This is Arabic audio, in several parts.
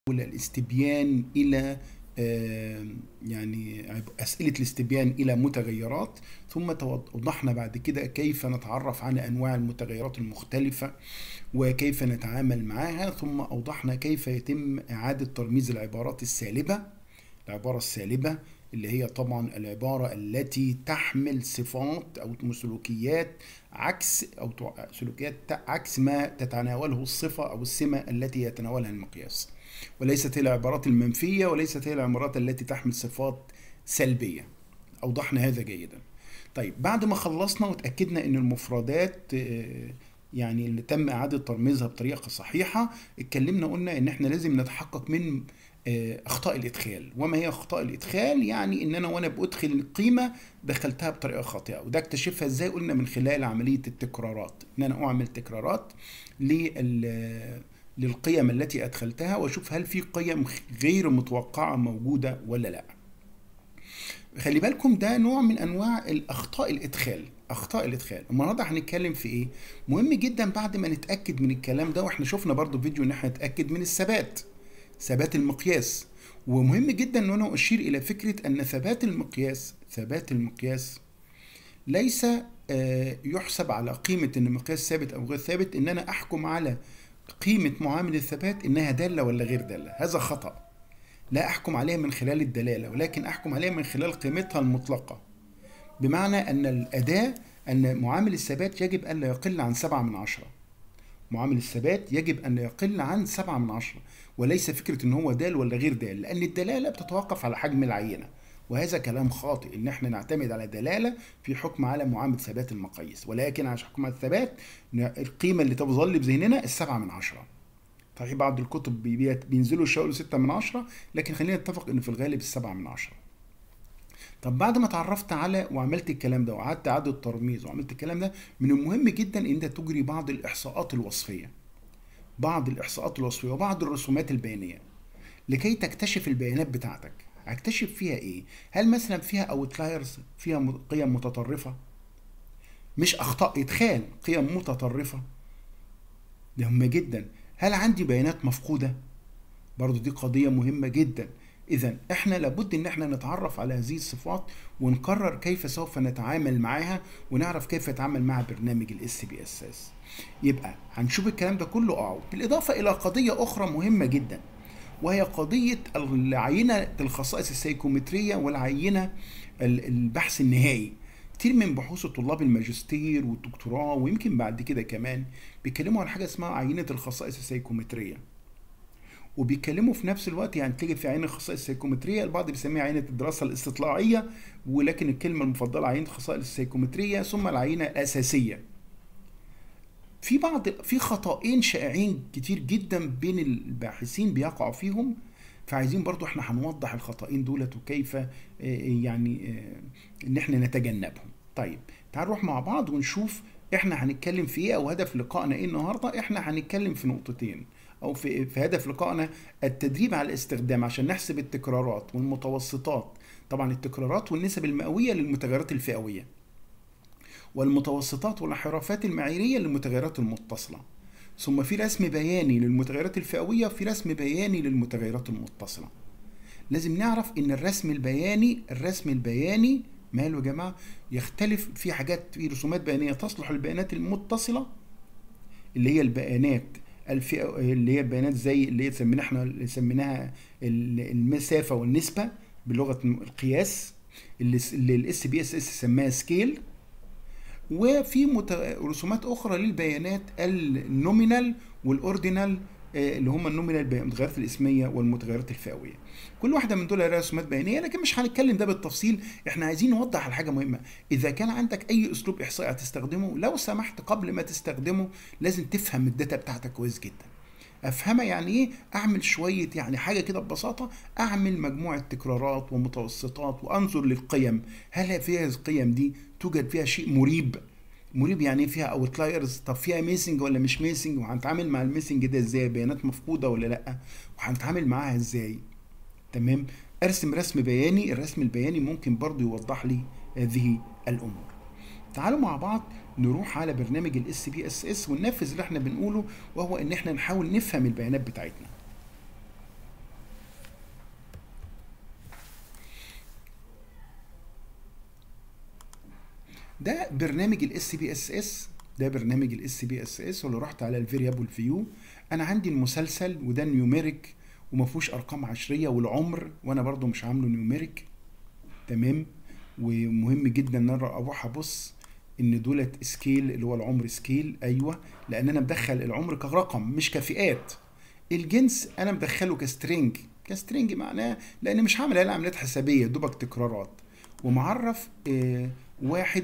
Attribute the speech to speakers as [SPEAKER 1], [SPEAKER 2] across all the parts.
[SPEAKER 1] الاستبيان إلى يعني أسئلة الاستبيان إلى متغيرات، ثم وضحنا بعد كده كيف نتعرف على أنواع المتغيرات المختلفة وكيف نتعامل معها، ثم أوضحنا كيف يتم إعادة ترميز العبارات السالبة. العبارة السالبة اللي هي طبعا العبارة التي تحمل صفات أو سلوكيات عكس ما تتناوله الصفة أو السمة التي يتناولها المقياس، وليست هي العبارات المنفية وليست هي العبارات التي تحمل صفات سلبية. أوضحنا هذا جيدا. طيب بعد ما خلصنا وتأكدنا أن المفردات يعني اللي تم إعادة ترميزها بطريقة صحيحة، اتكلمنا قلنا أن احنا لازم نتحقق من أخطاء الإدخال. وما هي أخطاء الإدخال؟ يعني أن أنا وأنا بأدخل القيمة دخلتها بطريقة خاطئة، وده اكتشفها إزاي؟ قلنا من خلال عملية التكرارات، أن أنا أعمل تكرارات للقيم التي أدخلتها وأشوف هل في قيم غير متوقعة موجودة ولا لا. خلي بالكم ده نوع من أنواع الأخطاء الإدخال. أخطاء الإدخال النهارده هنتكلم في إيه؟ مهم جدا بعد ما نتأكد من الكلام ده، وإحنا شفنا برضو فيديو إن إحنا نتأكد من ثبات المقياس. ومهم جدا ان انا اشير الى فكرة ان ثبات المقياس ليس يحسب على قيمة ان المقياس ثابت او غير ثابت، ان انا احكم على قيمة معامل الثبات انها دالة ولا غير دالة. هذا خطأ. لا احكم عليها من خلال الدلالة، ولكن احكم عليها من خلال قيمتها المطلقة. بمعنى ان الاداة ان معامل الثبات يجب ان لا يقل عن 7/10. معامل الثبات يجب أن لا يقل عن 7/10، وليس فكرة إن هو دال ولا غير دال، لأن الدلالة بتتوقف على حجم العينة، وهذا كلام خاطئ إن إحنا نعتمد على دلالة في حكم على معامل ثبات المقاييس، ولكن عشان حكم على الثبات القيمة اللي تظل بذهننا 7/10. صحيح بعض الكتب بينزلوا يقولوا 6/10، لكن خلينا نتفق إن في الغالب 7/10. طب بعد ما اتعرفت على وعملت الكلام ده وقعدت اعاده ترميز وعملت الكلام ده، من المهم جدا ان انت تجري بعض الاحصاءات الوصفيه وبعض الرسومات البيانيه لكي تكتشف البيانات بتاعتك. هكتشف فيها ايه؟ هل مثلا فيها اوتلايرز، فيها قيم متطرفه؟ مش اخطاء ادخال، قيم متطرفه، ده مهمه جدا. هل عندي بيانات مفقوده؟ برضو دي قضيه مهمه جدا. إذا إحنا لابد إن إحنا نتعرف على هذه الصفات ونقرر كيف سوف نتعامل معها، ونعرف كيف نتعامل مع برنامج SPSS. يبقى هنشوف الكلام ده كله بالإضافة إلى قضية أخرى مهمة جدا، وهي قضية العينة الخصائص السيكومترية والعينة البحث النهائي. كتير من بحوث طلاب الماجستير والدكتوراه ويمكن بعد كده كمان بيتكلموا عن حاجة اسمها عينة الخصائص السيكومترية، وبيتكلموا في نفس الوقت يعني تيجي في عين الخصائص السيكومتريه، البعض بيسميها عينه الدراسه الاستطلاعيه، ولكن الكلمه المفضله عينه الخصائص السيكومتريه، ثم العينه الاساسيه. في خطأين شائعين كتير جدا بين الباحثين بيقعوا فيهم، فعايزين برضو احنا هنوضح الخطأين دولت وكيف يعني ان احنا نتجنبهم. طيب تعالوا نروح مع بعض ونشوف احنا هنتكلم في ايه، او هدف لقائنا ايه النهارده. احنا هنتكلم في نقطتين، او في هدف لقائنا التدريب على الاستخدام عشان نحسب التكرارات والمتوسطات. طبعا التكرارات والنسب المئويه للمتغيرات الفئويه، والمتوسطات والانحرافات المعاييريه للمتغيرات المتصله. ثم في رسم بياني للمتغيرات الفئويه وفي رسم بياني للمتغيرات المتصله. لازم نعرف ان الرسم البياني ماله يا جماعه؟ يختلف في حاجات، في رسومات بيانيه تصلح للبيانات المتصله اللي هي البيانات اللي هي البيانات زي اللي سميناها المسافه والنسبه بلغه القياس، اللي SPSS سماها سكيل. وفي رسومات اخرى للبيانات النومينال والاوردينال، اللي هم النومينال المتغيرات الاسميه والمتغيرات الفئويه. كل واحده من دول رسومات بيانيه، لكن مش هنتكلم ده بالتفصيل. احنا عايزين نوضح الحاجه مهمه. اذا كان عندك اي اسلوب احصائي هتستخدمه، لو سمحت قبل ما تستخدمه لازم تفهم الداتا بتاعتك كويس جدا. افهمها يعني ايه؟ اعمل شويه يعني حاجه كده ببساطه، اعمل مجموعه تكرارات ومتوسطات وانظر للقيم. هل فيها القيم دي توجد فيها شيء مريب يعني فيها اوتلايرز؟ طب فيها ميسنج ولا مش ميسنج؟ وهنتعامل مع الميسنج ده ازاي؟ بيانات مفقوده ولا لا؟ وهنتعامل معاها ازاي؟ تمام. ارسم رسم بياني. الرسم البياني ممكن برضو يوضح لي هذه الامور. تعالوا مع بعض نروح على برنامج SPSS وننفذ اللي احنا بنقوله، وهو ان احنا نحاول نفهم البيانات بتاعتنا. ده برنامج الاس بي اس اس، ده برنامج الاس بي اس اس. ولو رحت على الفاريبل فيو، انا عندي المسلسل وده نيوميريك وما فيهوش ارقام عشريه، والعمر وانا برضو مش عامله نيوميريك. تمام. ومهم جدا ان انا اروح ابص ان دولت سكيل، اللي هو العمر سكيل. ايوه، لان انا مدخل العمر كرقم مش كفئات. الجنس انا مدخله كسترينج. كسترينج معناه لان مش هعمل عليه عمليات حسابيه، دوبك تكرارات. ومعرف واحد،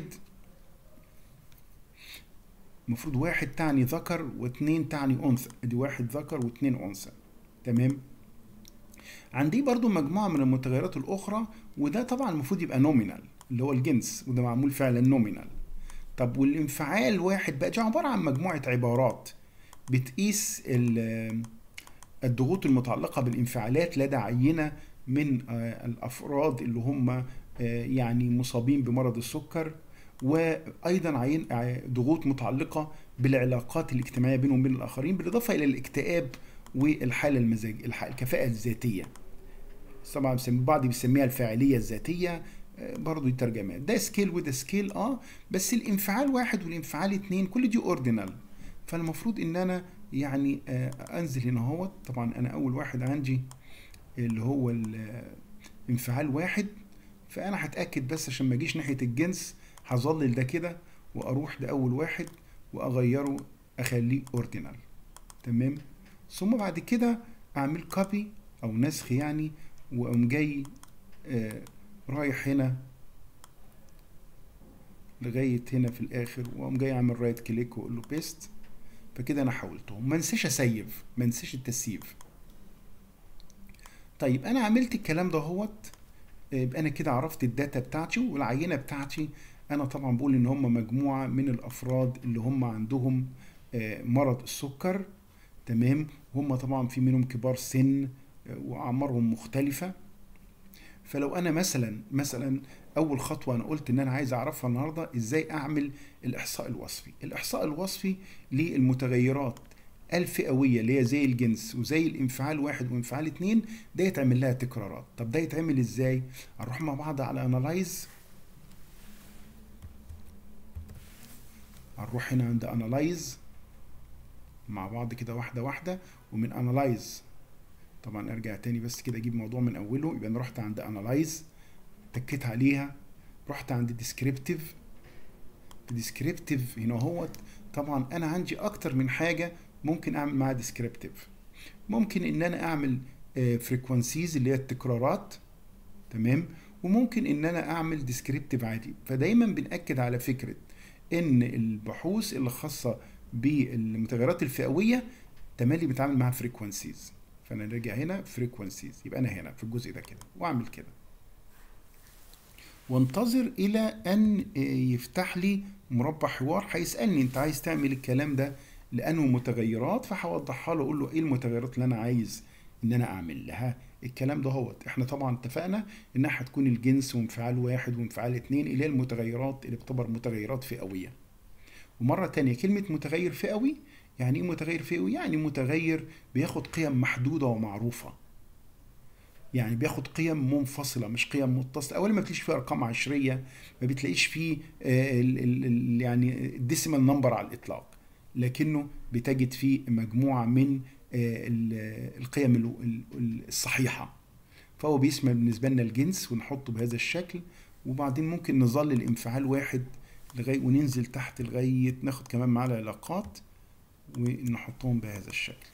[SPEAKER 1] المفروض واحد تعني ذكر واثنين تعني انثى، ادي واحد ذكر واثنين انثى. تمام. عندي برضو مجموعه من المتغيرات الاخرى، وده طبعا المفروض يبقى نومينال اللي هو الجنس، وده معمول فعلا نومينال. طب والانفعال واحد بقى، دي عباره عن مجموعه عبارات بتقيس الضغوط المتعلقه بالانفعالات لدى عينه من الافراد اللي هم يعني مصابين بمرض السكر، وايضا ضغوط متعلقه بالعلاقات الاجتماعيه بينهم وبين الاخرين، بالاضافه الى الاكتئاب والحاله الكفاءه الذاتيه. طبعا البعض بيسميها الفاعليه الذاتيه، برضه ترجمات. ده سكيل وده سكيل. بس الانفعال واحد والانفعال اتنين كل دي اوردينال. فالمفروض ان انا يعني انزل هنا اهوت. طبعا انا اول واحد عندي اللي هو الانفعال واحد، فانا هتاكد بس عشان ما اجيش ناحيه الجنس، هظلل ده كده واروح لاول واحد واغيره اخليه اوردينال. تمام. ثم بعد كده اعمل كوبي او نسخ يعني، واقوم جاي رايح هنا لغايه هنا في الاخر، واقوم جاي اعمل رايت كليك واقول له بيست. فكده انا حولتهم. ما انساش اسيف، ما انساش التسييف. طيب انا عملت الكلام ده هوت، يبقى انا كده عرفت الداتا بتاعتي والعينه بتاعتي. انا طبعا بقول ان هم مجموعه من الافراد اللي هم عندهم مرض السكر. تمام. هم طبعا في منهم كبار سن واعمارهم مختلفه. فلو انا مثلا اول خطوه انا قلت ان انا عايز اعرفها النهارده ازاي اعمل الاحصاء الوصفي. الاحصاء الوصفي للمتغيرات الفئويه اللي هي زي الجنس وزي الانفعال واحد وانفعال اتنين، ده يتعمل لها تكرارات. طب ده يتعمل ازاي؟ هنروح مع بعض على انالايز. هنروح هنا عند انالايز مع بعض كده واحده واحده. ومن انالايز طبعا ارجع تاني بس كده اجيب موضوع من اوله. يبقى انا رحت عند انالايز، تكيت عليها، رحت عند ديسكريبتيف. ديسكريبتيف هنا اهوت. طبعا انا عندي اكتر من حاجه ممكن اعمل معاها ديسكريبتيف. ممكن ان انا اعمل فريكوانسيز اللي هي التكرارات. تمام. وممكن ان انا اعمل ديسكريبتيف عادي. فدايما بنأكد على فكره ان البحوث اللي خاصه بالمتغيرات الفئويه تملي بتعامل معاها فريكوانسيز. فانا راجع هنا فريكوانسيز، يبقى انا هنا في الجزء ده كده واعمل كده، وانتظر الى ان يفتح لي مربع حوار هيسالني انت عايز تعمل الكلام ده لانه متغيرات، فهوضحها له اقول له ايه المتغيرات اللي انا عايز ان انا اعمل لها الكلام ده هوت. احنا طبعا اتفقنا انها هتكون الجنس وانفعال واحد وانفعال اتنين اللي هي المتغيرات اللي بتعتبر متغيرات فئويه. ومره تانية كلمه متغير فئوي يعني ايه؟ متغير فئوي يعني متغير بياخد قيم محدوده ومعروفه، يعني بياخد قيم منفصله مش قيم متصله. اولا ما بتلاقيش فيه ارقام عشريه، ما بتلاقيش فيه يعني الديسيمال نمبر على الاطلاق، لكنه بتجد فيه مجموعه من القيم الصحيحه. فهو بيسمى بالنسبه لنا الجنس ونحطه بهذا الشكل. وبعدين ممكن نظل الانفعال واحد لغايه وننزل تحت لغايه ناخد كمان معاه العلاقات ونحطهم بهذا الشكل.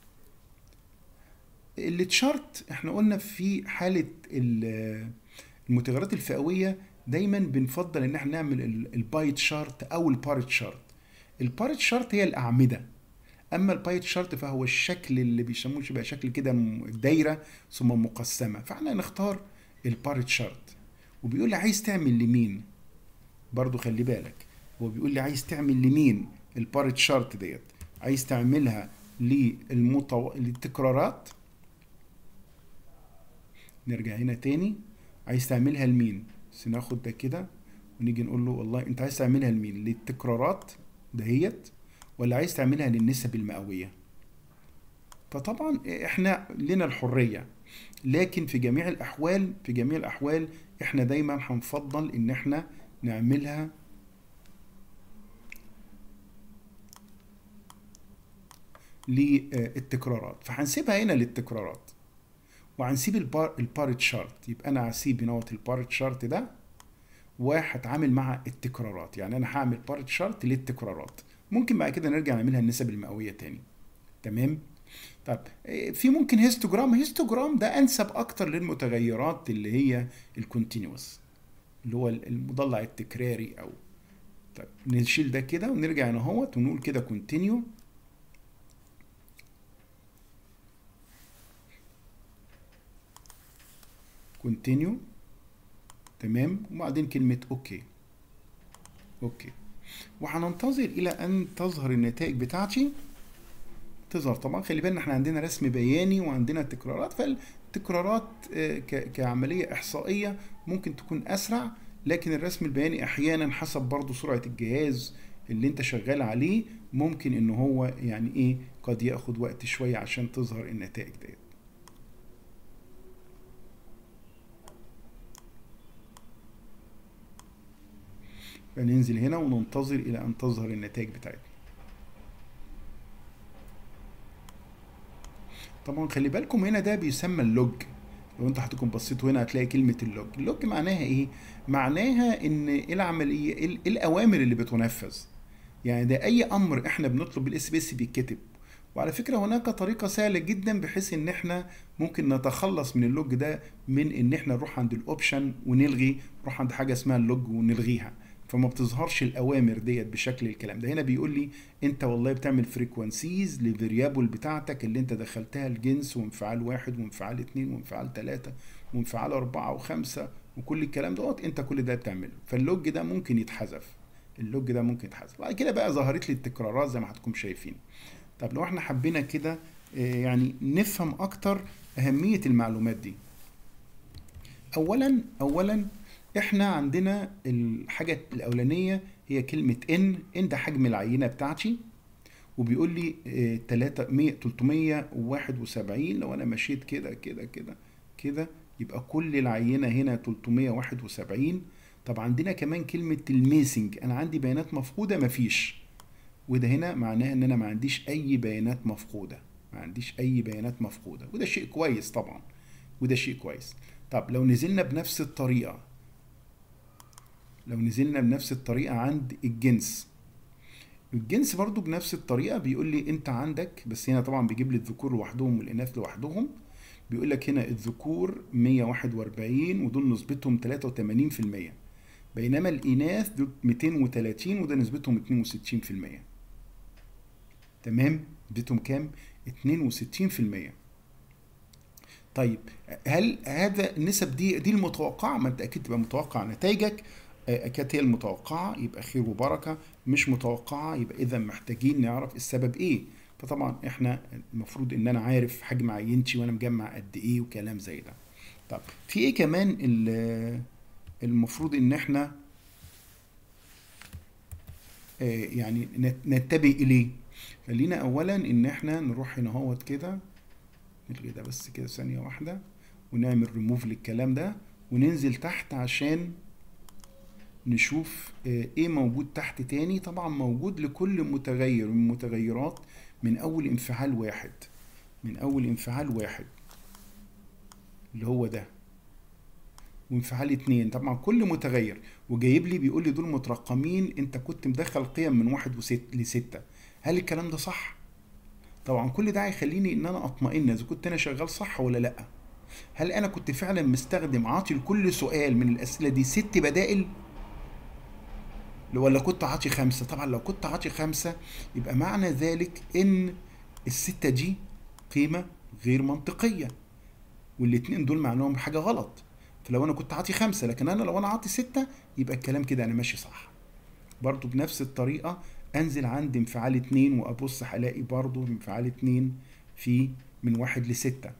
[SPEAKER 1] التشارت احنا قلنا في حالة المتغيرات الفئوية دايما بنفضل ان احنا نعمل الباي تشارت او البار تشارت. البار تشارت هي الأعمدة، اما الباي تشارت فهو الشكل اللي بيسموه بقى شكل كده دايرة ثم مقسمة. فاحنا نختار البار تشارت. وبيقول لي عايز تعمل لمين؟ برضو خلي بالك هو بيقول لي عايز تعمل لمين البار تشارت ديت. عايز تعملها للتكرارات. نرجع هنا تاني، عايز تعملها لمين؟ بس ناخد ده كده ونيجي نقول له والله انت عايز تعملها لمين؟ للتكرارات دهيت ولا عايز تعملها للنسب المئوية؟ فطبعا احنا لنا الحرية، لكن في جميع الأحوال احنا دايما هنفضل ان احنا نعملها للتكرارات، فهنسيبها هنا للتكرارات وهنسيب البار تشارت. يبقى انا هسيب هنا البار تشارت ده وهتعامل مع التكرارات. يعني انا هعمل بار تشارت للتكرارات، ممكن بعد كده نرجع نعملها النسب المئويه تاني. تمام. طب في ممكن هيستوجرام. هيستوجرام ده انسب اكتر للمتغيرات اللي هي الكونتينوس، اللي هو المضلع التكراري. او طيب نشيل ده كده ونرجع هنا ونقول كده كونتينيو. كونتينيو. تمام. وبعدين كلمة اوكي. اوكي. وهننتظر الى ان تظهر النتائج بتاعتي. تظهر طبعا، خلي بالنا احنا عندنا رسم بياني وعندنا تكرارات، فالتكرارات كعملية احصائية ممكن تكون اسرع، لكن الرسم البياني احيانا حسب برضو سرعة الجهاز اللي انت شغال عليه ممكن ان هو يعني ايه قد ياخد وقت شوية عشان تظهر النتائج ديت. فننزل هنا وننتظر الى ان تظهر النتائج بتاعتنا. طبعا خلي بالكم هنا ده بيسمى اللوج. لو انت هتكون بصيتوا هنا هتلاقي كلمة اللوج. اللوج معناها ايه؟ معناها ان العملية الاوامر اللي بتنفذ. يعني ده اي امر احنا بنطلب بالاس بي اس بيتكتب. وعلى فكرة هناك طريقة سهلة جدا بحيث ان احنا ممكن نتخلص من اللوج ده، من ان احنا نروح عند الاوبشن ونلغي، نروح عند حاجة اسمها اللوج ونلغيها، فما بتظهرش الاوامر ديت بشكل الكلام ده. هنا بيقول لي انت والله بتعمل فريكوانسيز لفاريبل بتاعتك اللي انت دخلتها الجنس وانفعال 1 وانفعال 2 وانفعال 3 وانفعال 4 و5 وكل الكلام دوت، انت كل ده بتعمله. فاللوج ده ممكن يتحذف. اللوج ده ممكن يتحذف. بعد كده بقى ظهرت لي التكرارات زي ما هتكون شايفين. طب لو احنا حبينا كده يعني نفهم اكتر اهمية المعلومات دي. اولا احنا عندنا الحاجة الاولانية هي كلمة ان ده حجم العينة بتاعتي، وبيقول لي 371. لو انا مشيت كده كده كده كده يبقى كل العينة هنا 371. طب عندنا كمان كلمة الميسنج، انا عندي بيانات مفقودة مفيش، وده هنا معناه ان انا ما عنديش اي بيانات مفقودة. ما عنديش اي بيانات مفقودة، وده شيء كويس طبعا، وده شيء كويس. طب لو نزلنا بنفس الطريقة، عند الجنس، الجنس برضو بنفس الطريقة بيقول لي انت عندك، بس هنا طبعا بيجيب لي الذكور لوحدهم والاناث لوحدهم. بيقول لك هنا الذكور 141 ودول نسبتهم 83%، بينما الاناث دول 230 وده نسبتهم 62%. تمام. نسبتهم كام؟ 62%. طيب هل هذا النسب دي المتوقعة؟ ما انت اكيد تبقى متوقع نتائجك كانت هي المتوقعة، يبقى خير وبركة. مش متوقعة يبقى اذا محتاجين نعرف السبب ايه. فطبعا احنا المفروض ان انا عارف حجم عينتي وانا مجمع قد ايه وكلام زي ده. طب في ايه كمان المفروض ان احنا يعني نتبه اليه؟ خلينا اولا ان احنا نروح هنا اهوت كده، نلغي ده بس كده ثانية واحدة، ونعمل ريموف للكلام ده وننزل تحت عشان نشوف ايه موجود تحت تاني. طبعا موجود لكل متغير من المتغيرات من اول انفعال واحد، اللي هو ده، وانفعال 2. طبعا كل متغير، وجايب لي بيقول لي دول مترقمين، انت كنت مدخل قيم من 1 ل6. هل الكلام ده صح؟ طبعا كل ده هيخليني ان انا اطمئن اذا كنت انا شغال صح ولا لا. هل انا كنت فعلا مستخدم عاطي لكل سؤال من الاسئله دي 6 بدائل، ولا كنت عاطي 5؟ طبعا لو كنت عاطي 5 يبقى معنى ذلك ان ال6 دي قيمه غير منطقيه، والاتنين دول معناهم حاجه غلط. فلو انا كنت عاطي 5 لكن انا لو انا عاطي 6 يبقى الكلام كده انا ماشي صح. برضو بنفس الطريقه انزل عند انفعال 2 وابص هلاقي برضو انفعال 2 في من 1 ل6.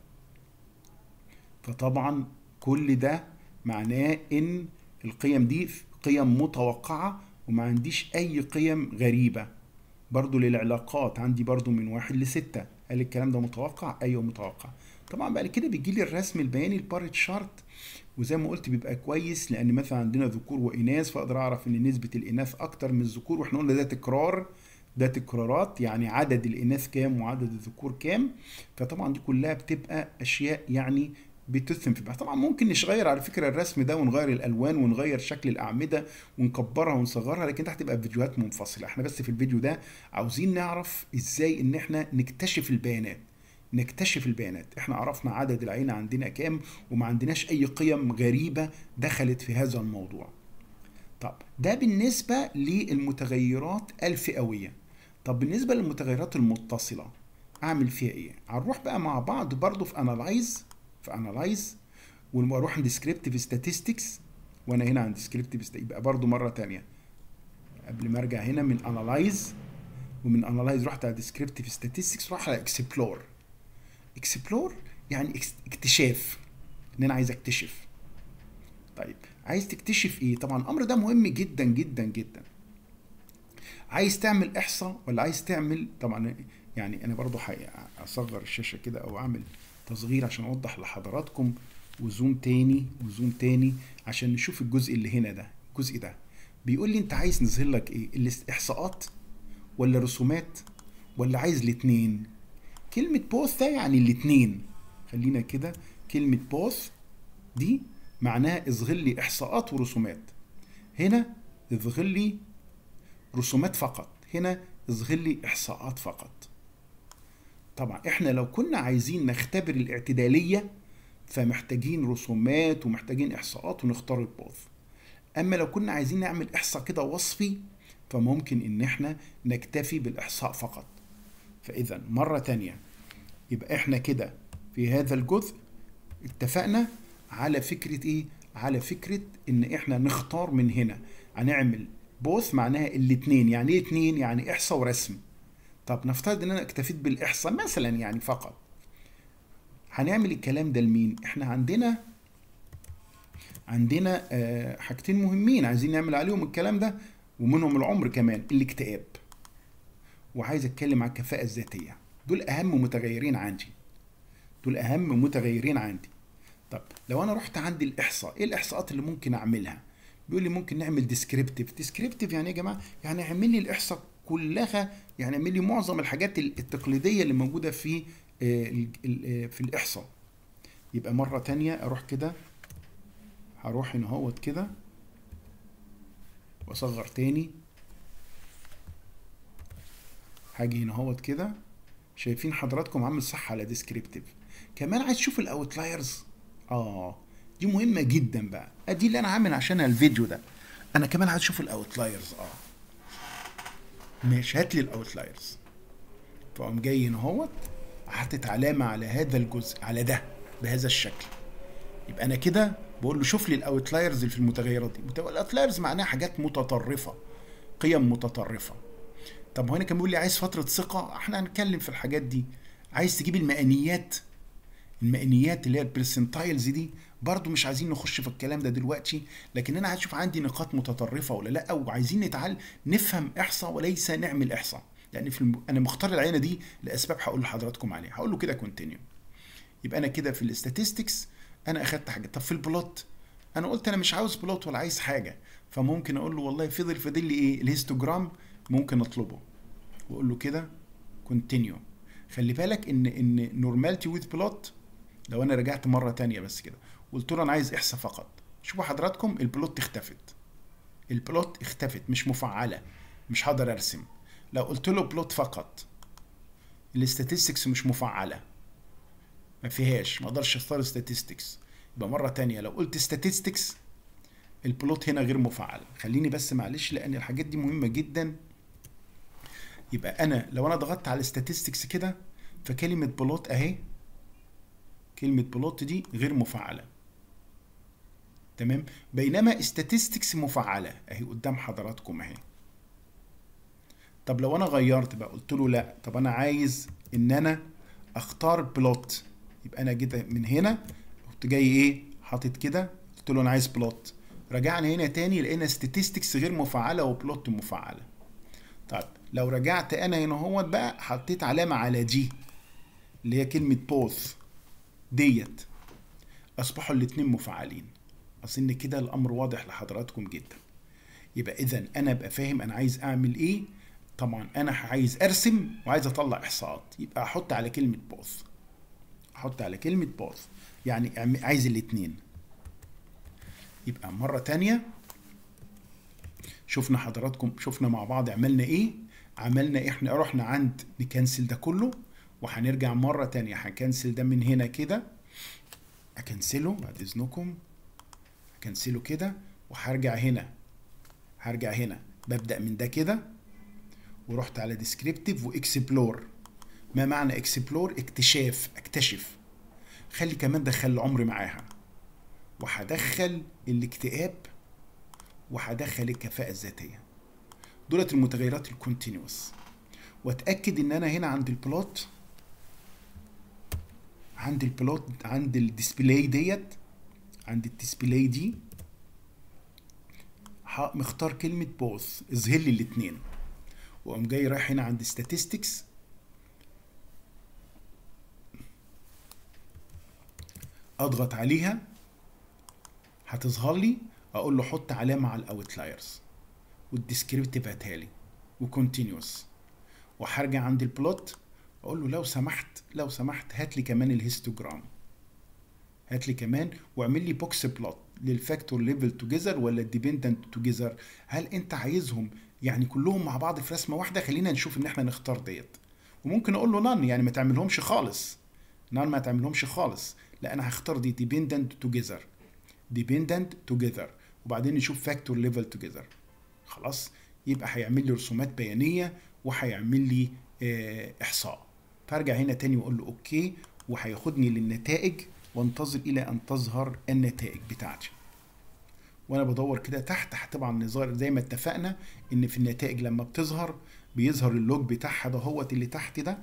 [SPEAKER 1] فطبعا كل ده معناه ان القيم دي قيم متوقعة وما عنديش اي قيم غريبة. برضو للعلاقات عندي برضو من 1 ل6. هل الكلام ده متوقع؟ ايوه متوقع. طبعا بعد كده بيجي لي الرسم البياني البار تشارت، وزي ما قلت بيبقى كويس لان مثلا عندنا ذكور واناث، فاقدر اعرف ان نسبة الاناث اكتر من الذكور، واحنا قلنا ده تكرار، ده تكرارات، يعني عدد الاناث كام وعدد الذكور كام. فطبعا دي كلها بتبقى اشياء يعني بتثم في بعض. طبعا ممكن نغير على فكره الرسم ده ونغير الالوان ونغير شكل الاعمده ونكبرها ونصغرها، لكن ده هتبقى فيديوهات منفصله. احنا بس في الفيديو ده عاوزين نعرف ازاي ان احنا نكتشف البيانات. نكتشف البيانات. احنا عرفنا عدد العينة عندنا كام وما عندناش اي قيم غريبة دخلت في هذا الموضوع. طب ده بالنسبة للمتغيرات الفئوية. طب بالنسبة للمتغيرات المتصلة اعمل فيها ايه؟ هنروح بقى مع بعض برضو في انالايز ونروح عند ديسكريبتيف ستاتستكس. وانا هنا عند ديسكريبتيف يبقى برضو مرة تانية قبل ما ارجع هنا من انالايز، ومن انالايز رحت على ديسكريبتيف ستاتستكس، راح على اكسبلور. اكسبلور يعني اكتشاف، ان انا عايز اكتشف. طيب عايز تكتشف ايه؟ طبعا الامر ده مهم جدا جدا جدا. عايز تعمل احصاء ولا عايز تعمل، طبعا يعني انا برضو اصغر الشاشه كده او اعمل تصغير عشان اوضح لحضراتكم، وزوم تاني وزوم تاني عشان نشوف الجزء اللي هنا ده. الجزء ده بيقول لي انت عايز نظهر لك ايه؟ الاحصاءات ولا رسومات ولا عايز الاثنين؟ كلمة both ده يعني الاثنين. خلينا كده، كلمة both دي معناها اظهر لي احصاءات ورسومات. هنا اظهر لي رسومات فقط، هنا اظهر لي احصاءات فقط. طبعا احنا لو كنا عايزين نختبر الاعتدالية فمحتاجين رسومات ومحتاجين احصاءات ونختار البوث. اما لو كنا عايزين نعمل احصاء كده وصفي فممكن ان احنا نكتفي بالاحصاء فقط. فاذا مرة تانية يبقى احنا كده في هذا الجزء اتفقنا على فكرة ايه؟ على فكرة ان احنا نختار من هنا. هنعمل بوث معناها الاتنين. يعني ايه اتنين؟ يعني احصاء ورسم. طب نفترض ان انا اكتفيت بالاحصاء مثلا يعني فقط. هنعمل الكلام ده لمين؟ احنا عندنا حاجتين مهمين عايزين نعمل عليهم الكلام ده، ومنهم العمر كمان، الاكتئاب. وعايز اتكلم على الكفاءة الذاتية. دول اهم متغيرين عندي. دول اهم متغيرين عندي. طب لو انا رحت عند الاحصاء، ايه الاحصاءات اللي ممكن اعملها؟ بيقول لي ممكن نعمل ديسكريبتيف. ديسكريبتيف يعني ايه يا جماعه؟ يعني اعمل لي الاحصاء كلها، يعني اعمل لي معظم الحاجات التقليديه اللي موجوده في الاحصاء. يبقى مره تانية اروح كده، هروح هنا اهوت كده واصغر تاني، هاجي هنا اهوت كده. شايفين حضراتكم عامل صح على ديسكريبتيف. كمان عايز تشوف الاوتلايرز. دي مهمه جدا بقى، ادي اللي انا عامل عشانها الفيديو ده. انا كمان عايز اشوف الاوتلايرز. ماشي، هات لي الاوتلايرز. فقوم جاي هنا اهوت حاطط علامه على هذا الجزء، على ده بهذا الشكل. يبقى انا كده بقول له شوف لي الاوتلايرز اللي في المتغيرات دي. الاوتلايرز معناها حاجات متطرفه، قيم متطرفه. طب هنا كان بيقول لي عايز فتره ثقه، احنا هنتكلم في الحاجات دي. عايز تجيب المئنيات اللي هي البرسنتايلز دي، برضو مش عايزين نخش في الكلام ده دلوقتي، لكن انا عايز اشوف عندي نقاط متطرفه ولا لا، او عايزين نفهم احصاء وليس نعمل احصاء. لان انا مختار العينه دي لاسباب هقول لحضراتكم عليها. هقول له كده كونتينيو. يبقى انا كده في الاستاتستكس انا اخدت حاجه. طب في البلوت انا قلت انا مش عاوز بلوت ولا عايز حاجه، فممكن اقول له والله فاضل لي ايه؟ الهيستوجرام. ممكن اطلبه واقول له كده كونتينيو. خلي بالك ان نورمالتي ويز بلوت، لو انا رجعت مره تانية بس كده قلت له انا عايز احصاء فقط، شوفوا حضراتكم البلوت اختفت. البلوت اختفت، مش مفعله، مش هقدر ارسم. لو قلت له بلوت فقط الاستاتستكس مش مفعله، ما فيهاش، ما اقدرش اختار statistics. يبقى مره تانية لو قلت statistics البلوت هنا غير مفعل. خليني بس معلش لان الحاجات دي مهمه جدا. يبقى انا لو انا ضغطت على statistics كده فكلمه بلوت اهي، كلمه بلوت دي غير مفعله، تمام. بينما statistics مفعله اهي قدام حضراتكم اهي. طب لو انا غيرت بقى قلت له لا، طب انا عايز ان انا اختار بلوت، يبقى انا جيت من هنا كنت جاي ايه حاطط كده، قلت له انا عايز بلوت. رجعنا هنا تاني لقينا statistics غير مفعله وبلوت مفعله. طيب لو رجعت انا هنا اهوت بقى حطيت علامه على دي اللي هي كلمه بوث ديت، اصبحوا الاتنين مفعلين. اظن كده الامر واضح لحضراتكم جدا. يبقى اذا انا ابقى فاهم انا عايز اعمل ايه. طبعا انا عايز ارسم وعايز اطلع احصاءات، يبقى احط على كلمه بوث، احط على كلمه بوث، يعني عايز الاثنين. يبقى مره تانية شفنا حضراتكم، شفنا مع بعض عملنا ايه. عملنا احنا رحنا عند نكنسل ده كله، وهنرجع مره تانية هكنسل ده من هنا كده، اكنسله بعد اذنكم، اكنسله كده، وهرجع هنا، هرجع هنا ببدأ من ده كده، ورحت على ديسكريبتيف واكسبلور. ما معنى اكسبلور؟ اكتشاف، اكتشف. خلي كمان دخل العمر معاها، وهدخل الاكتئاب، وهدخل الكفاءة الذاتية. دولت المتغيرات الكونتينوس. واتأكد ان انا هنا عند البلوت، عند البلوت، عند الديسبلاي ديت، عند الديسبلاي دي مختار كلمة بوث، اظهر لي الاثنين. وقوم جاي رايح هنا عند statistics، اضغط عليها هتظهر لي، اقول له حط علامة على الاوتلايرز، والديسكريبتيف هاتها لي، وكونتينوس. وهرجع عند البلوت اقول له لو سمحت، لو سمحت هات لي كمان الهيستوجرام، هات لي كمان، واعمل لي بوكس بلوت للفاكتور ليفل توجذر ولا الديبندنت توجذر. هل انت عايزهم يعني كلهم مع بعض في رسمه واحده؟ خلينا نشوف ان احنا نختار ديت. وممكن اقول له نان، يعني ما تعملهمش خالص، نان ما تعملهمش خالص، لا انا هختار دي ديبندنت توجذر، ديبندنت توجذر، وبعدين نشوف فاكتور ليفل توجذر. خلاص، يبقى هيعمل لي رسومات بيانيه وهيعمل لي احصاء. فارجع هنا تاني واقول له اوكي، وهياخدني للنتائج، وانتظر الى ان تظهر النتائج بتاعتي. وانا بدور كده تحت، طبعا نظهر زي ما اتفقنا ان في النتائج لما بتظهر بيظهر اللوج بتاعها ده، هو اللي تحت ده.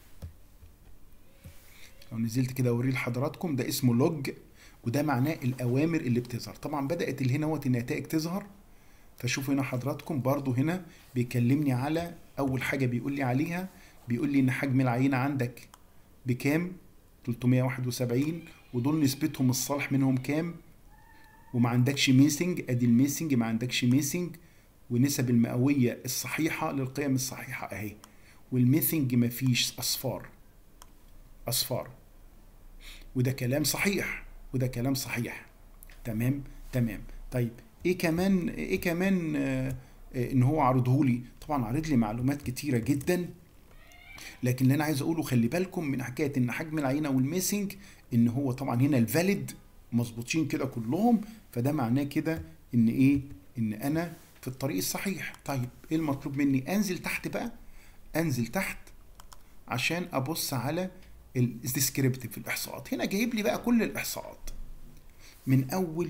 [SPEAKER 1] لو نزلت كده اوريه لحضراتكم، ده اسمه لوج، وده معناه الاوامر اللي بتظهر. طبعا بدات اللي هنا النتائج تظهر. فشوفوا هنا حضراتكم برضو هنا بيكلمني على اول حاجه، بيقول لي عليها، بيقول لي ان حجم العينه عندك بكام؟ 371، ودول نسبتهم الصالح منهم كام، وما عندكش ميسنج، ادي الميسنج ما عندكش ميسنج، ونسب المئويه الصحيحه للقيم الصحيحه اهي، والميسنج ما فيش اصفار، اصفار. وده كلام صحيح، وده كلام صحيح. تمام تمام. طيب ايه كمان، ايه كمان ان هو عرضه لي؟ طبعا عرض لي معلومات كتيره جدا، لكن اللي انا عايز اقوله خلي بالكم من حكايه ان حجم العينه والميسنج، ان هو طبعا هنا الفاليد مظبوطين كده كلهم، فده معناه كده ان ايه؟ ان انا في الطريق الصحيح. طيب ايه المطلوب مني؟ انزل تحت بقى، انزل تحت عشان ابص على الديسكريبتيف، الاحصاءات. هنا جايب لي بقى كل الاحصاءات من اول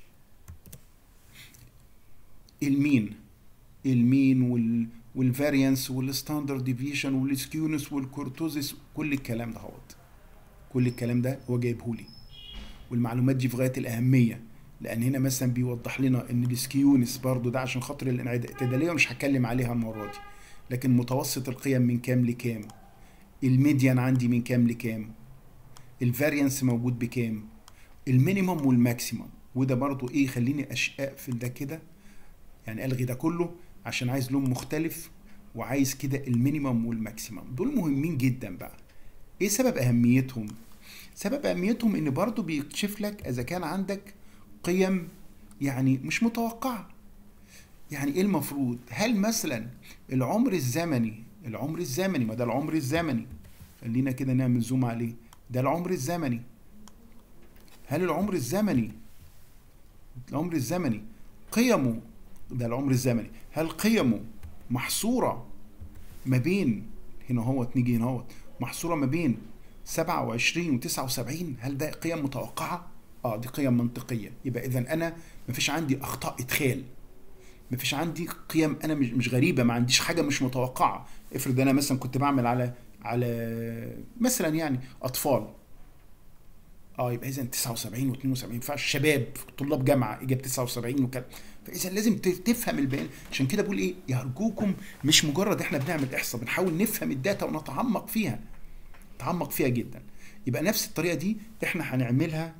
[SPEAKER 1] المين والفاريانس والستاندرد ديفيشن والسكيونس والكورتوزيس، كل الكلام ده كل الكلام ده هو جايبه لي. والمعلومات دي في غايه الاهميه، لان هنا مثلا بيوضح لنا ان السكيونس برضو ده عشان خاطر الاعتداليه، مش هتكلم عليها المره دي، لكن متوسط القيم من كام لكام، الميديان عندي من كام لكام، الفاريانس موجود بكام، المينيمم والماكسيمم. وده برضو ايه، خليني اقفل ده كده، يعني الغي ده كله عشان عايز لون مختلف، وعايز كده المينيمم والماكسيمم. دول مهمين جدا بقى. ايه سبب اهميتهم؟ سبب اهميتهم ان برضو بيكشف لك اذا كان عندك قيم يعني مش متوقعة. يعني ايه المفروض؟ هل مثلا العمر الزمني، العمر الزمني، ما ده العمر الزمني، خلينا كده نعمل زوم عليه، ده العمر الزمني. هل العمر الزمني، العمر الزمني قيمه، ده العمر الزمني، هل قيمه محصورة ما بين هنا هوت، نيجي هنا هوت، محصورة ما بين 27 و79؟ هل ده قيم متوقعة؟ دي قيم منطقية. يبقى إذا أنا مفيش عندي أخطاء إدخال، مفيش عندي قيم أنا مش غريبة، ما عنديش حاجة مش متوقعة. افرض أنا مثلا كنت بعمل على مثلا يعني أطفال، يبقى اذا 79 و72 ما ينفعش، شباب طلاب جامعه اجاب 79 وكده. فاذا لازم تفهم البيان. عشان كده بقول ايه، يرجوكم مش مجرد احنا بنعمل احصاء، بنحاول نفهم الداتا ونتعمق فيها، نتعمق فيها جدا. يبقى نفس الطريقه دي احنا هنعملها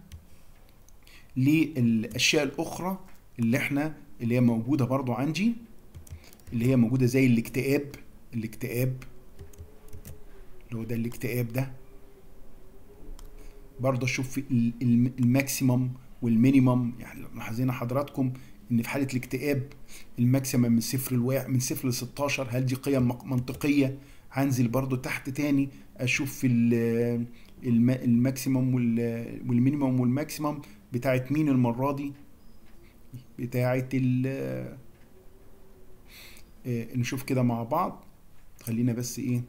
[SPEAKER 1] للاشياء الاخرى اللي هي موجوده برضو عندي، اللي هي موجوده زي الاكتئاب، الاكتئاب اللي هو ده الاكتئاب ده. برضه اشوف الماكسيمم والمينيمم. يعني لاحظين حضراتكم ان في حاله الاكتئاب الماكسيمم من من صفر ل 16. هل دي قيم منطقيه؟ هنزل برضه تحت تاني اشوف الماكسيمم والمينيمم والماكسيمم بتاعت مين المره دي؟ بتاعت نشوف كده مع بعض. خلينا بس ايه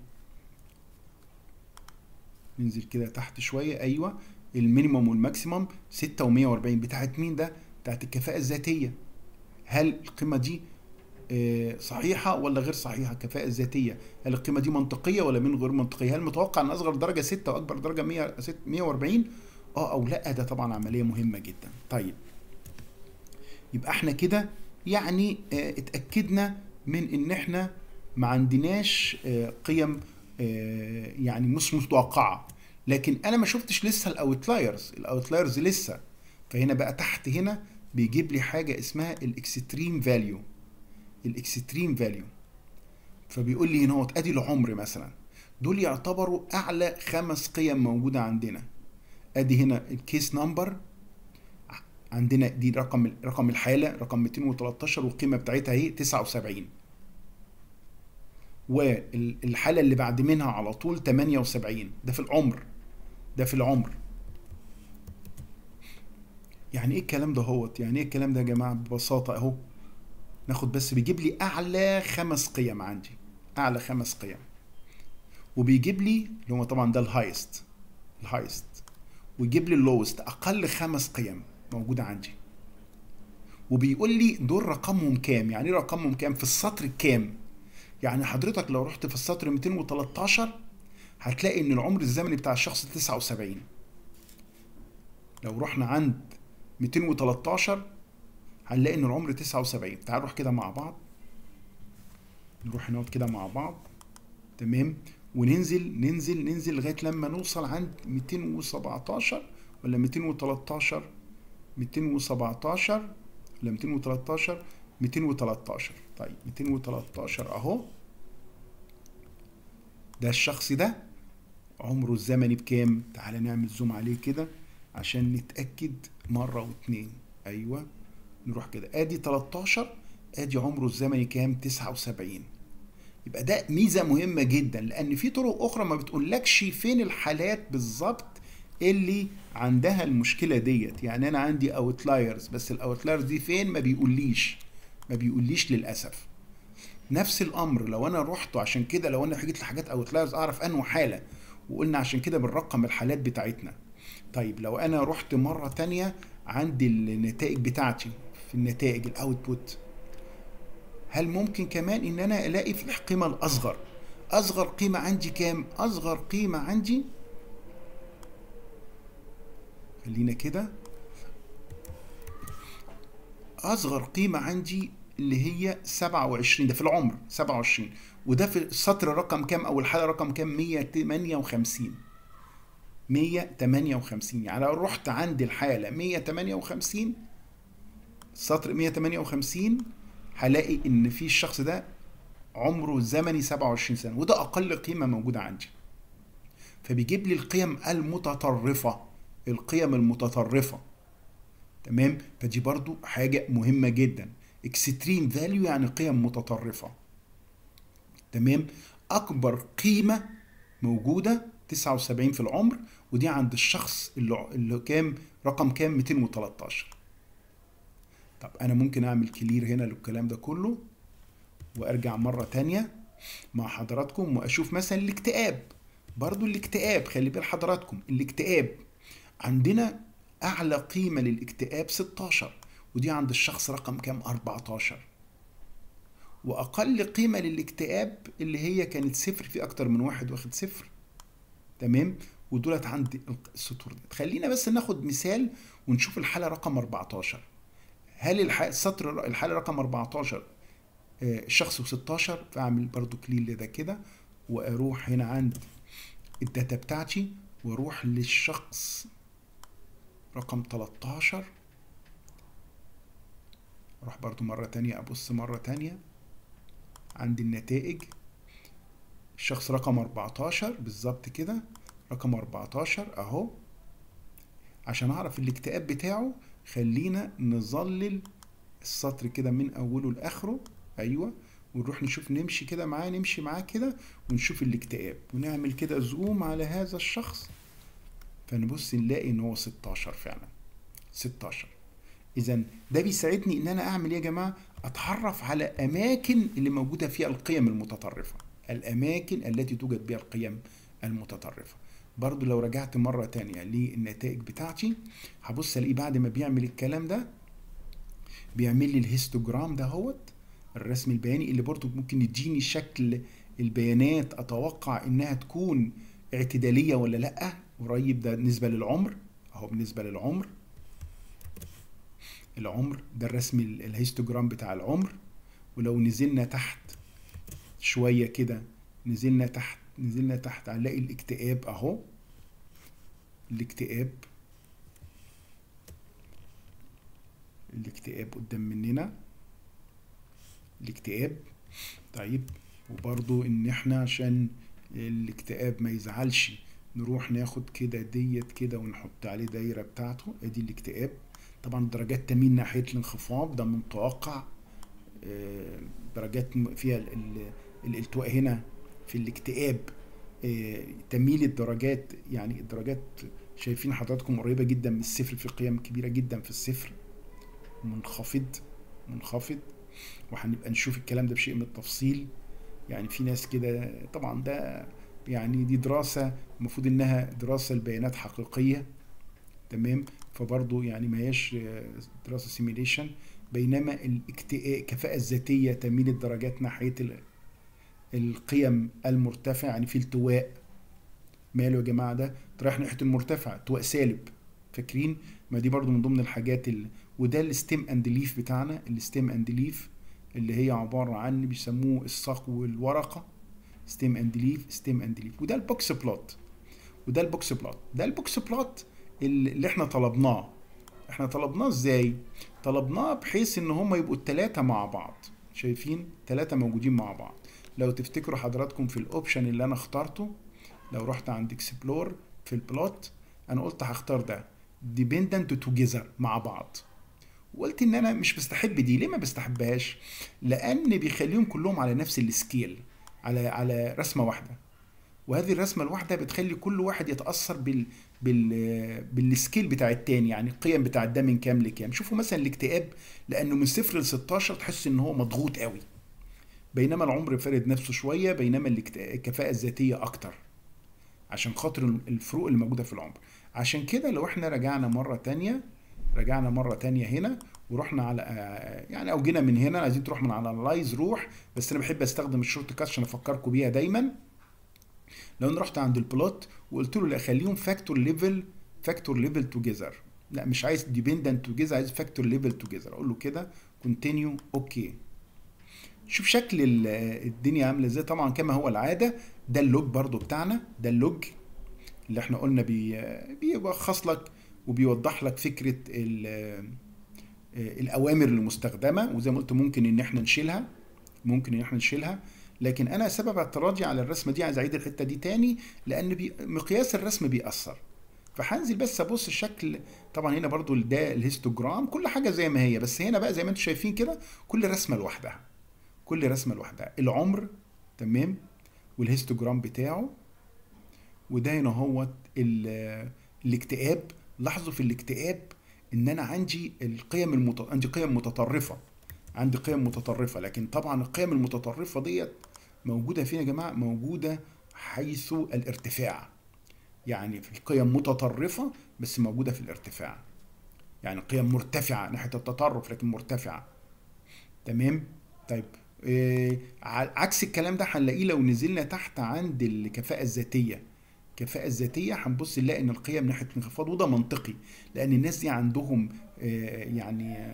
[SPEAKER 1] ننزل كده تحت شويه. ايوه المينيمم والماكسيمم 6 و140 بتاعت مين ده؟ بتاعت الكفاءه الذاتيه. هل القيمه دي صحيحه ولا غير صحيحه؟ الكفاءه الذاتيه هل القيمه دي منطقيه ولا من غير منطقيه؟ هل متوقع ان اصغر درجه 6 واكبر درجه 140 او لا؟ ده طبعا عمليه مهمه جدا. طيب يبقى احنا كده يعني اتاكدنا من ان احنا ما عندناش قيم يعني مش متوقعه. لكن انا ما شفتش لسه الاوتلايرز لسه. فهنا بقى تحت هنا بيجيب لي حاجه اسمها الاكستريم فاليو. الاكستريم فاليو فبيقول لي هنا هو ادي العمر مثلا، دول يعتبروا اعلى 5 قيم موجوده عندنا. ادي هنا الكيس نمبر عندنا، دي رقم الحاله رقم 213 والقيمه بتاعتها اهي 79. والحاله اللي بعد منها على طول 78. ده في العمر، ده في العمر. يعني ايه الكلام ده هوت؟ يعني ايه الكلام ده يا جماعه؟ ببساطه اهو ناخد بس بيجيب لي اعلى 5 قيم عندي، اعلى 5 قيم. وبيجيب لي اللي هو طبعا ده الهايست، ويجيب لي اللوست اقل 5 قيم موجوده عندي. وبيقول لي دول رقمهم كام. يعني ايه رقمهم كام؟ في السطر الكام. يعني حضرتك لو رحت في السطر 213 هتلاقي ان العمر الزمني بتاع الشخص 79. لو رحنا عند 213 هنلاقي ان العمر 79. تعال نروح كده مع بعض، نروح نقعد كده مع بعض. تمام. وننزل ننزل لغايه لما نوصل عند 217 ولا 213 217 ولا 213 213. طيب 213 اهو. ده الشخص ده عمره الزمني بكام؟ تعالى نعمل زوم عليه كده عشان نتأكد مرة واتنين. ايوه نروح كده ادي 13، ادي عمره الزمني كام؟ 79. يبقى ده ميزة مهمة جدا، لان في طرق اخرى ما بتقولكش فين الحالات بالظبط اللي عندها المشكلة ديت. يعني انا عندي اوتلايرز بس الاوتلايرز دي فين؟ ما بيقوليش للأسف. نفس الامر لو انا رحت، عشان كده لو انا حكيت لحاجات اوتلايرز اعرف انه حالة، وقلنا عشان كده بنرقم الحالات بتاعتنا. طيب لو انا رحت مرة تانية عندي النتائج بتاعتي، في النتائج الاوتبوت، هل ممكن كمان ان انا الاقي في القيمة الاصغر؟ اصغر قيمة عندي كام؟ اصغر قيمة عندي، خلينا كده، اصغر قيمة عندي اللي هي 27. ده في العمر 27. وده في السطر رقم كام او الحالة رقم كام؟ 158. 158. يعني لو رحت عند الحالة 158 سطر 158 هلاقي ان في الشخص ده عمره الزمني 27 سنة، وده اقل قيمة موجودة عندي. فبيجيب لي القيم المتطرفة، القيم المتطرفة. تمام. فدي برضو حاجة مهمة جدا. اكستريم فاليو يعني قيم متطرفة. تمام. اكبر قيمة موجودة 79 في العمر، ودي عند الشخص اللي كام؟ رقم كام؟ 213. طب انا ممكن اعمل كلير هنا للكلام ده كله وارجع مرة تانية مع حضراتكم واشوف مثلا الاكتئاب. برضو الاكتئاب خلي بال حضراتكم، الاكتئاب عندنا اعلى قيمة للاكتئاب 16، ودي عند الشخص رقم كام؟ 14. واقل قيمة للاكتئاب اللي هي كانت 0، في اكتر من واحد واخد 0. تمام. ودولت عند السطور دي. خلينا بس ناخد مثال ونشوف الحالة رقم 14. هل الحالة رقم 14 الشخص و16؟ فاعمل برضو كليل لده كده واروح هنا عند الداتا بتاعتي واروح للشخص رقم 13. اروح برضو مرة تانية ابص مرة تانية عند النتائج الشخص رقم 14 بالظبط كده، رقم 14 اهو. عشان اعرف الاكتئاب بتاعه خلينا نظلل السطر كده من اوله لاخره، ايوه، ونروح نشوف نمشي كده معاه، نمشي معاه كده ونشوف الاكتئاب، ونعمل كده زوم على هذا الشخص، فنبص نلاقي ان هو 16 فعلا، 16. اذا ده بيساعدني ان انا اعمل ايه يا جماعه؟ اتعرف على اماكن اللي موجوده فيها القيم المتطرفه، الاماكن التي توجد بها القيم المتطرفه. برضو لو رجعت مره تانية للنتائج بتاعتي هبص الاقي بعد ما بيعمل الكلام ده بيعمل لي الهيستوجرام ده هوت، الرسم البياني اللي برضو ممكن يديني شكل البيانات اتوقع انها تكون اعتداليه ولا لا. قريب ده بالنسبه للعمر اهو، بالنسبه للعمر، العمر ده الرسم الهيستوجرام بتاع العمر. ولو نزلنا تحت شويه كده، نزلنا تحت هنلاقي الاكتئاب اهو، الاكتئاب قدام مننا، الاكتئاب. طيب وبرضو ان احنا عشان الاكتئاب ما يزعلش نروح ناخد كده ديت كده ونحط عليه دايرة بتاعته، ادي الاكتئاب. طبعا درجات تميل ناحية الانخفاض ده متوقع، درجات فيها الالتواء هنا في الاكتئاب تميل الدرجات، يعني الدرجات شايفين حضراتكم قريبة جدا من الصفر، في قيم كبيرة جدا في الصفر، منخفض. وهنبقى نشوف الكلام ده بشيء من التفصيل. يعني في ناس كده طبعا ده يعني دي دراسة المفروض انها دراسة البيانات حقيقية، تمام، فبرضو يعني ما هياش دراسة سيميليشن. بينما الكفاءة الذاتية تميل الدرجات ناحية القيم المرتفعة، يعني في التواء. ماله يا جماعة ده رايح ناحية المرتفع، التواء سالب، فاكرين؟ ما دي برضو من ضمن الحاجات وده الستيم اند ليف بتاعنا، الستيم اند ليف اللي هي عبارة عن بيسموه الساق والورقة، ستيم اند ليف. وده البوكس بلوت، ده البوكس بلوت اللي احنا طلبناه. ازاي؟ طلبناه بحيث ان هم يبقوا التلاتة مع بعض، شايفين؟ تلاتة موجودين مع بعض. لو تفتكروا حضراتكم في الاوبشن اللي انا اخترته، لو رحت عند اكسبلور في البلوت، انا قلت هختار ده dependent together مع بعض، وقلت ان انا مش بستحب دي. ليه ما بستحبهاش؟ لان بيخليهم كلهم على نفس السكيل، على رسمه واحده، وهذه الرسمه الواحده بتخلي كل واحد يتاثر بالسكيل بتاع التاني، يعني القيم بتاع ده من كام لكام. شوفوا مثلا الاكتئاب لانه من 0 ل 16 تحس ان هو مضغوط قوي، بينما العمر فارد نفسه شويه، بينما الكفاءه الذاتيه اكتر عشان خاطر الفروق اللي موجوده في العمر. عشان كده لو احنا رجعنا مره تانية هنا ورحنا على يعني او جينا من هنا، عايزين تروح من على انالايز روح، بس انا بحب استخدم الشورت كات عشان افكركم بيها دايما. لو انا رحت عند البلوت وقلت له لا خليهم فاكتور ليفل توجذر، لا مش عايز ديبندنت توجذر، عايز فاكتور ليفل توجذر، اقول له كده كونتينيو اوكي. شوف شكل الدنيا عامله ازاي. طبعا كما هو العاده ده اللوج برضو بتاعنا، ده اللوج اللي احنا قلنا بيلخص لك وبيوضح لك فكره الاوامر المستخدمه، وزي ما قلت ممكن ان احنا نشيلها. لكن انا سبب اعتراضي على الرسمه دي، عايز اعيد الحته دي تاني، لان مقياس الرسم بيأثر. فهنزل بس ابص الشكل. طبعا هنا برضو ده الهيستوجرام، كل حاجه زي ما هي، بس هنا بقى زي ما انتم شايفين كده كل رسمه لوحدها، العمر تمام والهيستوجرام بتاعه. وده هنا هو الاكتئاب. لاحظوا في الاكتئاب ان انا عندي عندي قيم متطرفه، لكن طبعا القيم المتطرفه ديت موجوده فين يا جماعه؟ موجوده حيث الارتفاع، يعني في القيم متطرفه بس موجوده في الارتفاع، يعني قيم مرتفعه ناحيه التطرف لكن مرتفعه، تمام. طيب عكس الكلام ده هنلاقيه لو نزلنا تحت عند الكفاءه الذاتيه. هنبص نلاقي ان القيم ناحيه الانخفاض، وده منطقي لان الناس دي عندهم يعني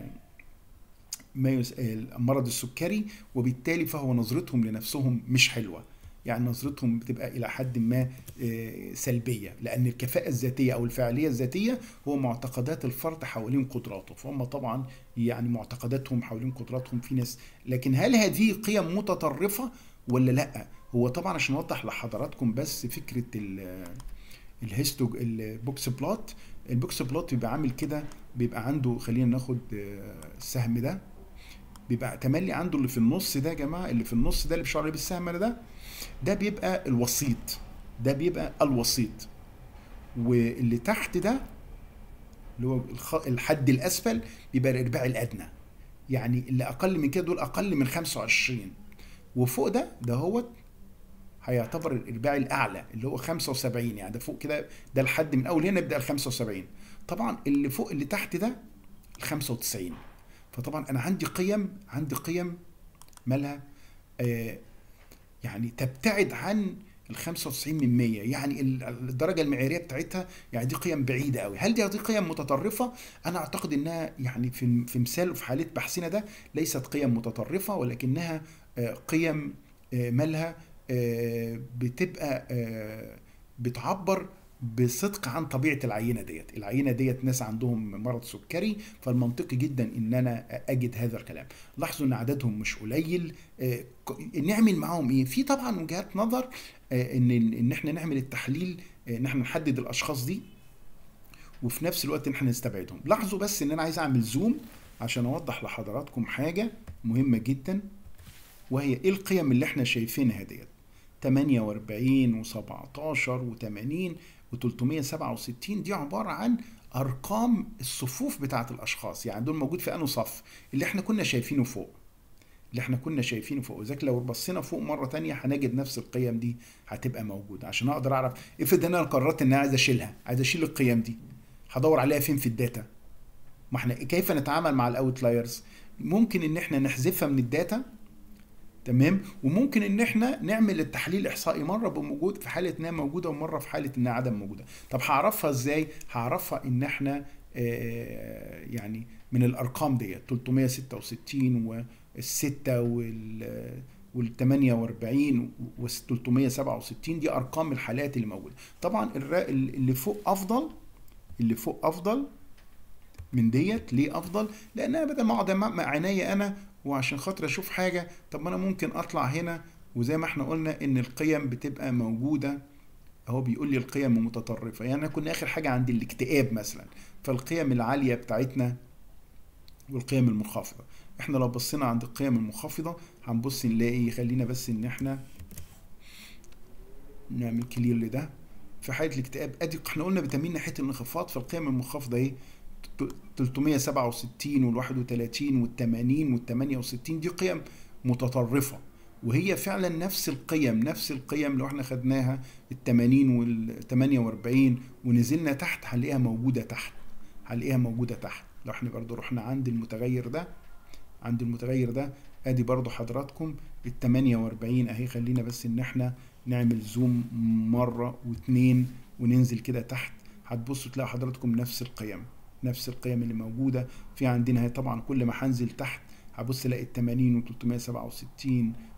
[SPEAKER 1] مرض السكري، وبالتالي فهو نظرتهم لنفسهم مش حلوه، يعني نظرتهم بتبقى الى حد ما سلبيه، لان الكفاءه الذاتيه او الفاعليه الذاتيه هو معتقدات الفرد حوالين قدراته، فهم طبعا يعني معتقداتهم حوالين قدراتهم في ناس. لكن هل هذه قيم متطرفه ولا لا؟ هو طبعا عشان اوضح لحضراتكم بس فكره البوكس بلوت. البوكس بلوت بيبقى عامل كده، بيبقى عنده، خلينا ناخد السهم ده، بيبقى تملي عنده اللي في النص ده يا جماعه، اللي في النص ده اللي بيشاور عليه بالسهم ده بيبقى الوسيط، ده بيبقى الوسيط. واللي تحت ده اللي هو الحد الاسفل بيبقى الارباع الادنى. يعني اللي اقل من كده دول اقل من 25، وفوق ده هو هيعتبر الارباع الاعلى اللي هو 75. يعني ده فوق كده، ده الحد من اول هنا يبدا ال 75. طبعا اللي فوق اللي تحت ده ال 95. فطبعا انا عندي قيم مالها يعني تبتعد عن ال 95 من 100، يعني الدرجه المعياريه بتاعتها يعني دي قيم بعيده قوي. هل دي قيم متطرفه؟ انا اعتقد انها يعني في مثال في حاله بحثنا ده ليست قيم متطرفه، ولكنها قيم مالها بتبقى بتعبر بصدق عن طبيعه العينه ديت ناس عندهم مرض سكري، فالمنطقي جدا ان انا اجد هذا الكلام. لاحظوا ان عددهم مش قليل. نعمل معاهم ايه؟ في طبعا وجهات نظر ان احنا نعمل التحليل، ان احنا نحدد الاشخاص دي وفي نفس الوقت ان احنا نستبعدهم. لاحظوا بس ان انا عايز اعمل زوم عشان اوضح لحضراتكم حاجه مهمه جدا، وهي ايه القيم اللي احنا شايفينها ديت. 48 و17 و80 و367 دي عبارة عن أرقام الصفوف بتاعة الأشخاص، يعني دول موجود في أنه صف اللي احنا كنا شايفينه فوق، وذلك لو بصينا فوق مرة تانية هنجد نفس القيم دي هتبقى موجودة. عشان أقدر أعرف، افرض أنا قررت إن أنا عايز أشيل القيم دي، هدور عليها فين في الداتا؟ ما احنا كيف نتعامل مع الأوتلايرز؟ ممكن إن احنا نحذفها من الداتا، تمام، وممكن ان احنا نعمل التحليل الاحصائي مره بموجود في حاله انها موجوده ومره في حاله انها عدم موجوده. طب هعرفها ازاي؟ هعرفها ان احنا يعني من الارقام ديت 366 وال6 وال48 وال367 دي ارقام الحالات اللي موجوده. طبعا اللي فوق افضل من ديت. ليه افضل؟ لان انا بدل ما اقعد مع عينيا انا وعشان خاطر اشوف حاجه، طب ما انا ممكن اطلع هنا، وزي ما احنا قلنا ان القيم بتبقى موجوده اهو، بيقول لي القيم متطرفه. يعني انا كنا اخر حاجه عند الاكتئاب مثلا، فالقيم العاليه بتاعتنا والقيم المنخفضه. احنا لو بصينا عند القيم المنخفضه هنبص نلاقي، خلينا بس ان احنا نعمل كلير لده. في حاله الاكتئاب ادي احنا قلنا بتميل ناحيه الانخفاض، فالقيم المنخفضه ايه 367 وال31 وال80 وال68 دي قيم متطرفه، وهي فعلا نفس القيم لو احنا خدناها ال80 وال48 ونزلنا تحت هنلاقيها موجوده تحت. لو احنا برضو رحنا عند المتغير ده ادي برضو حضراتكم ال48 اهي. خلينا بس ان احنا نعمل زوم مره واتنين وننزل كده تحت، هتبصوا تلاقوا حضراتكم نفس القيم اللي موجوده في عندنا. هي طبعا كل ما هنزل تحت هبص الاقي ال80 و367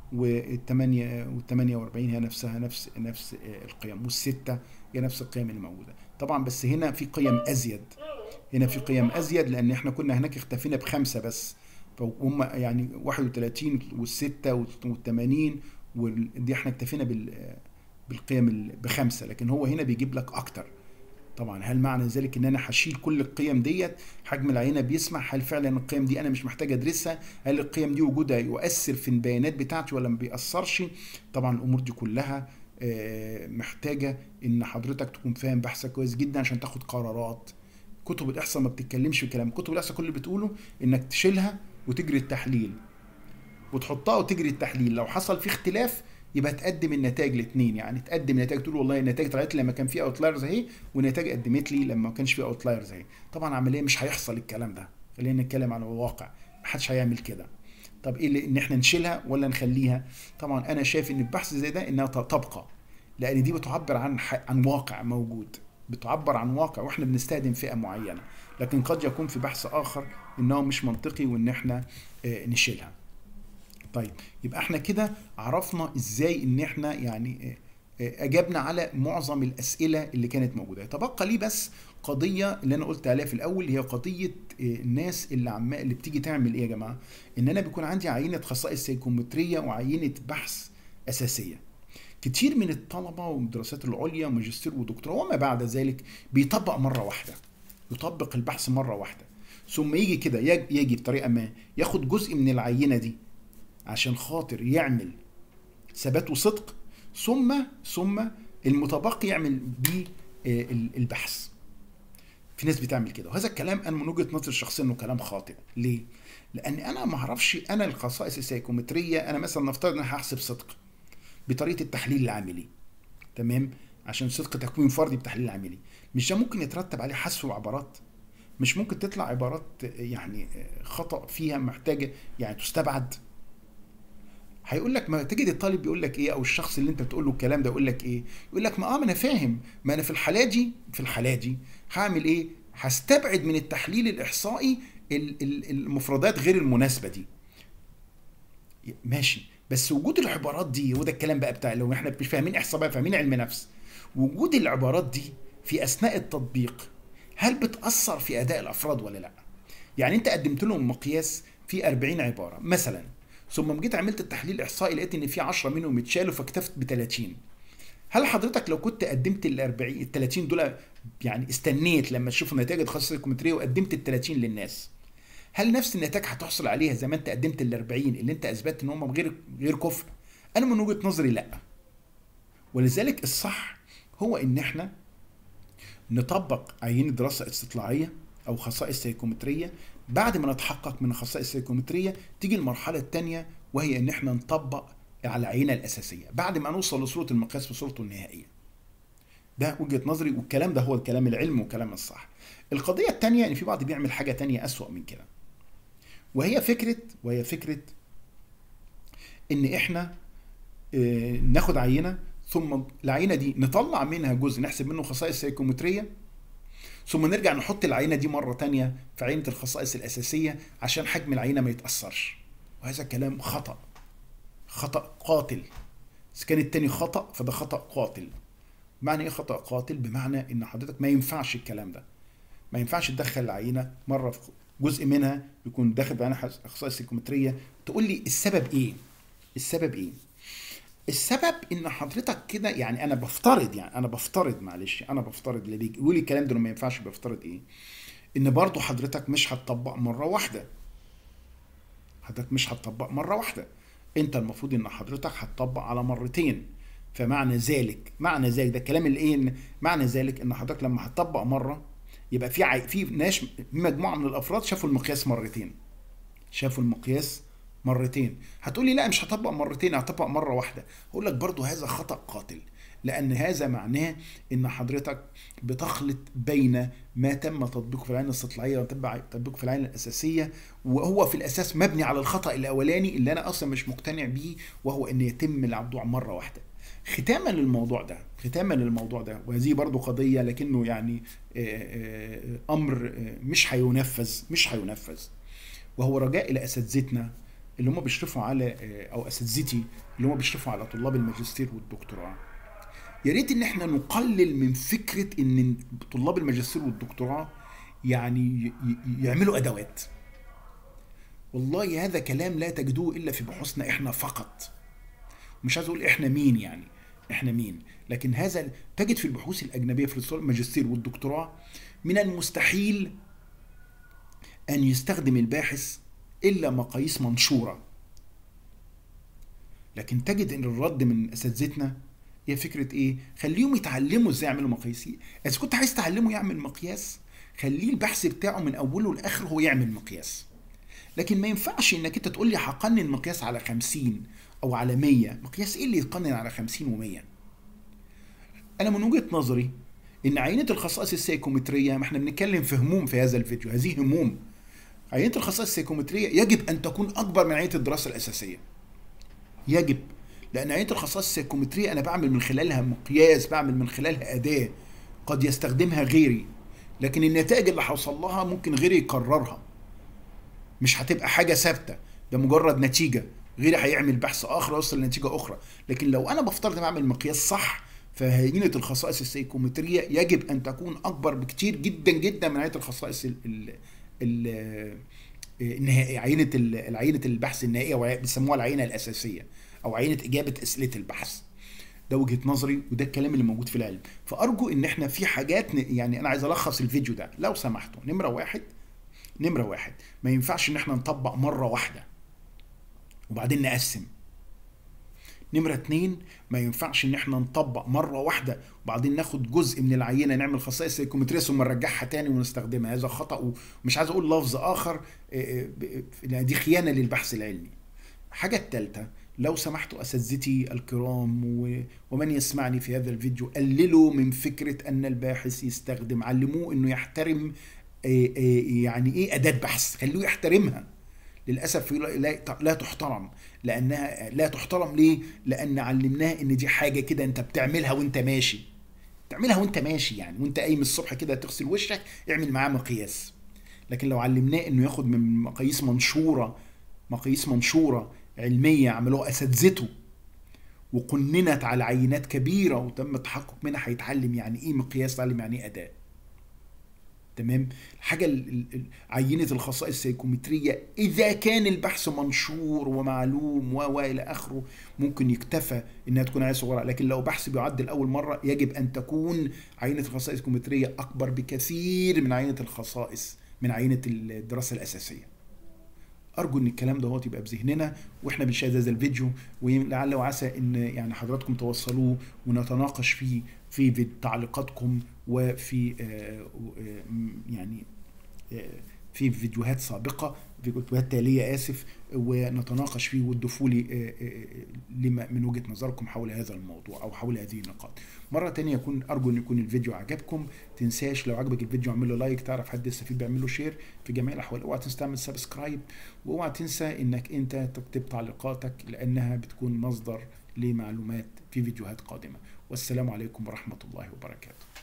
[SPEAKER 1] وال48 هي نفس القيم، وال6 هي نفس القيم اللي موجوده طبعا. بس هنا في قيم ازيد، لان احنا كنا هناك اختفينا ب5 بس، فهم يعني 31 وال6 وال80 ودي احنا اكتفينا بالقيم ب5، لكن هو هنا بيجيب لك اكتر. طبعا هل معنى ذلك ان انا هشيل كل القيم ديت؟ حجم العينه بيسمح؟ هل فعلا القيم دي انا مش محتاج ادرسها؟ هل القيم دي وجودها يؤثر في البيانات بتاعتي ولا ما بيأثرش؟ طبعا الامور دي كلها محتاجه ان حضرتك تكون فاهم بحثك كويس جدا عشان تاخد قرارات. كتب الاحصاء ما بتتكلمش في كلام، كتب الاحصاء كل اللي بتقوله انك تشيلها وتجري التحليل وتحطها وتجري التحليل، لو حصل في اختلاف يبقى تقدم النتائج الاثنين. يعني تقدم النتائج تقول والله النتائج طلعت لي لما كان في اوتلايرز اهي، والنتائج قدمت لي لما ما كانش في اوتلايرز اهي. طبعا عمليه مش هيحصل الكلام ده، خلينا نتكلم عن الواقع، محدش هيعمل كده. طب ايه اللي ان احنا نشيلها ولا نخليها؟ طبعا انا شايف ان البحث زي ده انها تبقى، لان دي بتعبر عن واقع موجود، بتعبر عن واقع واحنا بنستخدم فئه معينه، لكن قد يكون في بحث اخر انه مش منطقي وان احنا نشيلها. طيب يبقى احنا كده عرفنا ازاي ان احنا يعني اجبنا على معظم الاسئله اللي كانت موجوده. تبقى لي بس قضيه اللي انا قلت عليها في الاول، هي قضيه الناس اللي بتيجي تعمل ايه يا جماعه؟ ان انا بيكون عندي عينه خصائص سيكومتريه وعينه بحث اساسيه. كتير من الطلبة والدراسات العليا ماجستير ودكتوراه وما بعد ذلك بيطبق مرة واحدة، يطبق البحث مرة واحدة، ثم يجي كده يجي بطريقة ما ياخد جزء من العينة دي عشان خاطر يعمل ثبات وصدق، ثم المتبقي يعمل بيه البحث. في ناس بتعمل كده، وهذا الكلام انا من وجهة نظري الشخصيه انه كلام خاطئ. ليه؟ لان انا ما اعرفش انا الخصائص السيكومتريه. انا مثلا نفترض ان انا هحسب صدق بطريقه التحليل العملي، تمام، عشان صدق تكوين فردي بتحليل العملي، مش ده ممكن يترتب عليه حذف عبارات؟ مش ممكن تطلع عبارات يعني خطأ فيها محتاجه يعني تستبعد؟ هيقول لك، ما تجد الطالب يقول لك ايه، او الشخص اللي انت بتقول له الكلام ده يقول لك ايه، يقول لك ما انا فاهم، ما انا في الحاله دي هعمل ايه؟ هستبعد من التحليل الاحصائي المفردات غير المناسبه دي. ماشي، بس وجود العبارات دي، وده الكلام بقى بتاع لو احنا مش فاهمين احصاء بقى فاهمين علم نفس، وجود العبارات دي في اثناء التطبيق هل بتاثر في اداء الافراد ولا لا؟ يعني انت قدمت لهم مقياس فيه 40 عباره مثلا، ثم جيت عملت التحليل الاحصائي لقيت ان في 10 منهم اتشالوا فاكتفت ب 30. هل حضرتك لو كنت قدمت ال 40 ال 30 دول، يعني استنيت لما تشوف نتائج الخاصيه الكمبيوتريه وقدمت ال 30 للناس، هل نفس النتائج هتحصل عليها زي ما انت قدمت ال 40 اللي انت اثبتت ان هم غير كفء؟ انا من وجهه نظري لا. ولذلك الصح هو ان احنا نطبق عينه دراسه استطلاعيه او خصائص سيكومتريه. بعد ما نتحقق من الخصائص السيكومتريه تيجي المرحله الثانيه، وهي ان احنا نطبق على العينه الاساسيه بعد ما نوصل لصوره المقياس في صورته النهائيه. ده وجهه نظري، والكلام ده هو الكلام العلمي وكلام الصح. القضيه الثانيه ان في بعض بيعمل حاجه ثانيه اسوأ من كده، وهي فكره ان احنا ناخد عينه، ثم العينه دي نطلع منها جزء نحسب منه خصائص سيكومتريه، ثم نرجع نحط العينه دي مره تانية في عينه الخصائص الاساسيه عشان حجم العينه ما يتاثرش. وهذا كلام خطا قاتل. اذا كان التاني خطا فده خطا قاتل. معنى ايه خطا قاتل؟ بمعنى ان حضرتك ما ينفعش الكلام ده، ما ينفعش تدخل العينه مره في جزء منها يكون داخل بعينه خصائص سيكومتريه. تقول لي السبب ايه؟ السبب ان حضرتك كده، يعني انا بفترض اللي بيقول لي الكلام ده ما ينفعش، بفترض ايه؟ ان برضو حضرتك مش هتطبق مره واحده. انت المفروض ان حضرتك هتطبق على مرتين. فمعنى ذلك ده الكلام اللي ايه، معنى ذلك ان حضرتك لما هتطبق مره يبقى في ناس، مجموعه من الافراد شافوا المقياس مرتين. هتقولي لا مش هطبق مرتين، هطبق مره واحده. هقول لك برضو هذا خطأ قاتل، لان هذا معناه ان حضرتك بتخلط بين ما تم تطبيقه في العين الاستطلاعيه وتم تطبيقه في العين الاساسيه، وهو في الاساس مبني على الخطأ الاولاني اللي انا اصلا مش مقتنع بيه، وهو ان يتم الموضوع مره واحده. ختاما للموضوع ده، وهذه برضو قضيه لكنه يعني امر مش هينفذ، وهو رجاء الى اساتذتنا اللي هم بيشرفوا على، او اساتذتي اللي هم بيشرفوا على طلاب الماجستير والدكتوراه، يا ريت ان احنا نقلل من فكره ان طلاب الماجستير والدكتوراه يعني يعملوا ادوات. والله هذا كلام لا تجدوه الا في بحوثنا احنا فقط. مش عايز اقول احنا مين، لكن هذا تجد في البحوث الاجنبيه في طلاب الماجستير والدكتوراه من المستحيل ان يستخدم الباحث الا مقاييس منشوره. لكن تجد ان الرد من اساتذتنا هي فكره ايه؟ خليهم يتعلموا ازاي يعملوا مقاييس. اذا كنت عايز تعلمه يعمل مقياس، خليه البحث بتاعه من اوله لاخره هو يعمل مقياس. لكن ما ينفعش انك انت تقول لي هقنن مقياس على 50 او على 100. مقياس ايه اللي يتقنن على 50 و100؟ انا من وجهه نظري ان عينه الخصائص السيكومتريه، ما احنا بنتكلم في هموم في هذا الفيديو، هذه هموم. عينه الخصائص السيكومتريه يجب ان تكون اكبر من عينه الدراسه الاساسيه. يجب، لان عينه الخصائص السيكومتريه انا بعمل من خلالها مقياس، بعمل من خلالها اداه قد يستخدمها غيري، لكن النتائج اللي هوصل لها ممكن غيري يكررها، مش هتبقى حاجه ثابته، ده مجرد نتيجه. غيري هيعمل بحث اخر يوصل لنتيجه اخرى. لكن لو انا بفترض بعمل مقياس صح، فعينه الخصائص السيكومتريه يجب ان تكون اكبر بكتير جدا جدا من عينه الخصائص النهائيه، عينه البحث النهائيه، بيسموها العينه الاساسيه او عينه اجابه اسئله البحث. ده وجهة نظري وده الكلام اللي موجود في العلم. فارجو ان احنا في حاجات يعني انا عايز الخص الفيديو ده لو سمحتوا. نمرة واحد ما ينفعش ان احنا نطبق مرة واحدة وبعدين نقسم. نمرة اتنين ما ينفعش ان احنا نطبق مرة واحدة وبعدين ناخد جزء من العينة نعمل خصائص سيكومترية ثم نرجعها تاني ونستخدمها. هذا خطأ، ومش عايز اقول لفظ اخر، دي خيانة للبحث العلمي. حاجة التالتة لو سمحتوا اساتذتي الكرام ومن يسمعني في هذا الفيديو، قللوا من فكرة ان الباحث يستخدم، علموه انه يحترم يعني ايه اداة بحث، خلوه يحترمها. للاسف لا تحترم، لانها لا تحترم ليه؟ لان علمناه ان دي حاجه كده انت بتعملها وانت ماشي، يعني وانت قايم الصبح كده تغسل وشك اعمل معاه مقياس. لكن لو علمناه انه ياخد من مقاييس منشوره علميه عملوها اساتذته وقننت على عينات كبيره وتم التحقق منها، هيتعلم يعني ايه مقياس، يتعلم يعني ايه اداء. تمام. الحاجه عينه الخصائص السيكومتريه اذا كان البحث منشور ومعلوم والى اخره ممكن يكتفى انها تكون عينه صغيره، لكن لو بحث بيعد لاول مره يجب ان تكون عينه الخصائص السيكومتريه اكبر بكثير من عينه الدراسه الاساسيه. ارجو ان الكلام ده يبقى بذهننا واحنا بنشاهد هذا الفيديو، ولعل وعسى ان يعني حضراتكم توصلوه ونتناقش فيه في تعليقاتكم وفي يعني في فيديوهات سابقه، في فيديوهات تاليه اسف، ونتناقش فيه وتضيفوا لي لما من وجهه نظركم حول هذا الموضوع او حول هذه النقاط. مره تانية ارجو ان يكون الفيديو عجبكم. تنساش لو عجبك الفيديو اعمل له لايك، تعرف حد يستفيد بيعمل له شير. في جميع الاحوال اوعى تنسى تعمل سبسكرايب، واوعى تنسى انك انت تكتب تعليقاتك لانها بتكون مصدر لمعلومات في فيديوهات قادمه. والسلام عليكم ورحمه الله وبركاته.